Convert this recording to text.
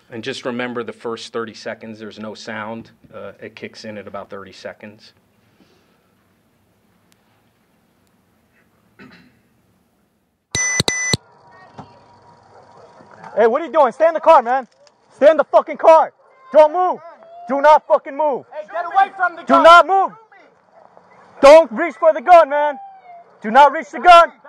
And just remember the first 30 seconds, there's no sound. It kicks in at about 30 seconds. Hey, what are you doing? Stay in the car, man. Stay in the fucking car. Don't move. Do not fucking move. Hey, get away from the gun. Do not move. Don't reach for the gun, man. Do not reach the gun.